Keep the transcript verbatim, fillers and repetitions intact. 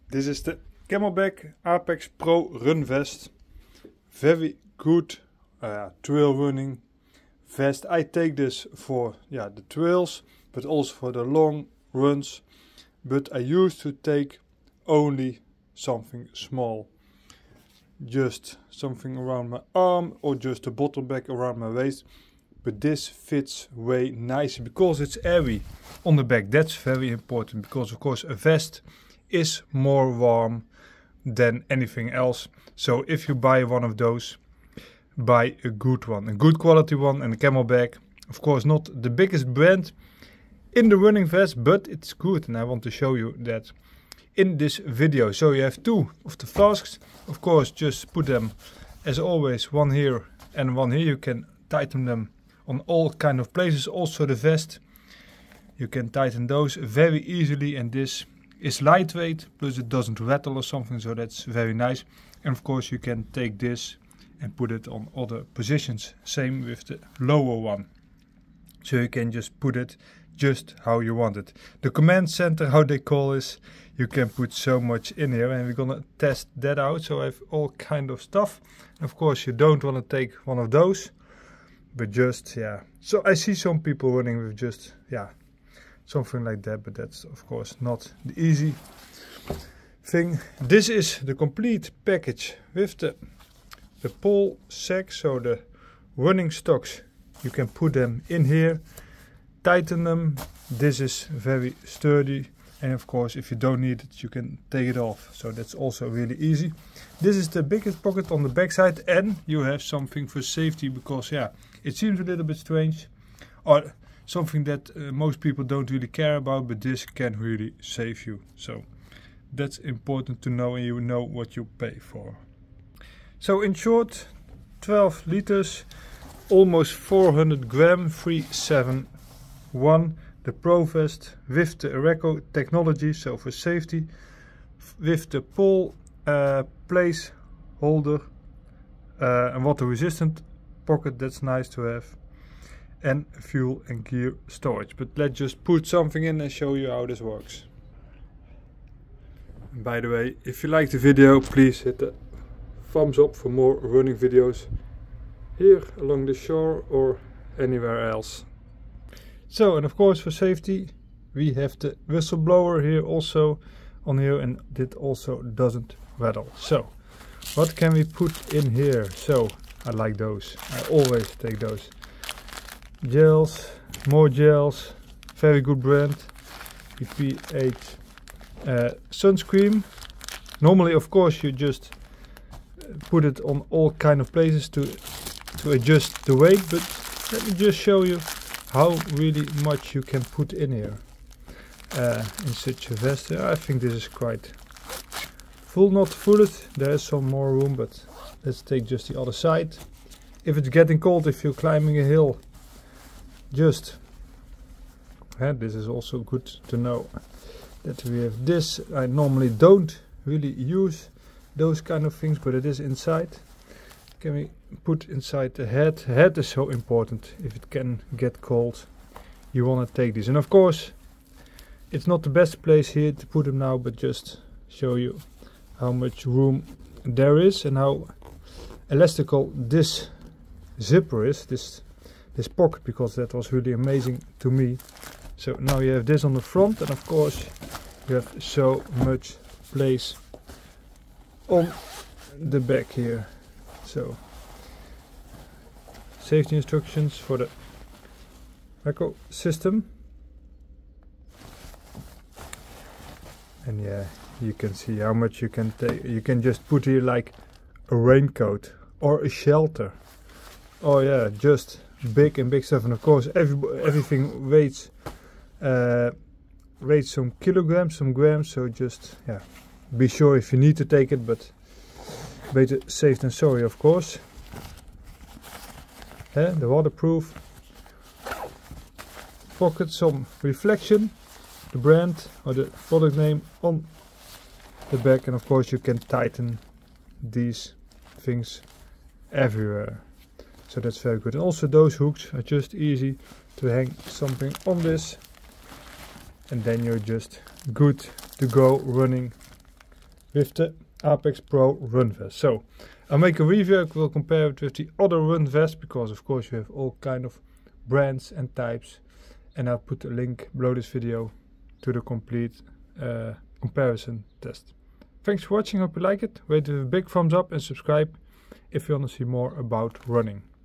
This is the CamelBak Apex Pro Run Vest. Very good uh, trail running vest. I take this for yeah the trails, but also for the long runs. But I used to take only something small, just something around my arm or just a bottleback around my waist. But this fits way nicer because it's airy on the back. That's very important because of course a vest is more warm than anything else. So if you buy one of those, buy a good one, a good quality one. And the CamelBak, of course, not the biggest brand in the running vest, but it's good, and I want to show you that in this video. So you have two of the flasks. Of course, just put them as always, one here and one here. You can tighten them on all kind of places. Also the vest, you can tighten those very easily, and this is lightweight, plus it doesn't rattle or something, so that's very nice. And of course you can take this and put it on other positions. Same with the lower one. So you can just put it just how you want it. The command center, how they call this, you can put so much in here, and we're gonna test that out. So I have all kind of stuff. And of course you don't want to take one of those, but just, yeah. So I see some people running with just, yeah, something like that, but that's of course not the easy thing. This is the complete package with the the pole sack, so the running stocks, you can put them in here, tighten them. This is very sturdy, and of course if you don't need it you can take it off, so that's also really easy. This is the biggest pocket on the back side, and you have something for safety because yeah, it seems a little bit strange or something that uh, most people don't really care about, but this can really save you. So that's important to know, and you know what you pay for. So in short, twelve liters, almost four hundred gram, three seven one. The Pro Vest with the Areco technology, so for safety, with the pole uh, place holder uh, and water resistant pocket, that's nice to have, and fuel and gear storage. But let's just put something in and show you how this works. And by the way, if you like the video, please hit the thumbs up for more running videos here along the shore or anywhere else. So, and of course for safety we have the whistleblower here also on here, and it also doesn't rattle. So what can we put in here? So I like those, I always take those. Gels, more gels, very good brand. E P H uh, sunscreen. Normally of course you just put it on all kind of places to to adjust the weight, but let me just show you how really much you can put in here uh, in such a vest. I think this is quite full, not full it, there is some more room, but let's take just the other side. If it's getting cold, if you're climbing a hill, just uh, this is also good to know that we have this. I normally don't really use those kind of things, but it is inside. Can we put inside the head? Head is so important. If it can get cold, you want to take these. And of course it's not the best place here to put them now, but just show you how much room there is and how elastical this zipper is, this this pocket, because that was really amazing to me. So now you have this on the front, and of course you have so much place on the back here. So safety instructions for the Areco system, and yeah, you can see how much you can take. You can just put here like a raincoat or a shelter. Oh yeah, just big and big stuff. And of course every, everything weighs uh, weighs some kilograms, some grams, so just yeah, be sure if you need to take it, but better safe than sorry, of course. Uh, the waterproof pocket, some reflection, the brand or the product name on the back, and of course you can tighten these things everywhere, so that's very good. And also those hooks are just easy to hang something on this, and then you're just good to go running with the Apex Pro Run Vest. So I'll make a review. I will compare it with the other run vest, because of course you have all kind of brands and types, and I'll put a link below this video to the complete uh, comparison test. Thanks for watching, hope you like it. Rate it with a big thumbs up and subscribe if you want to see more about running.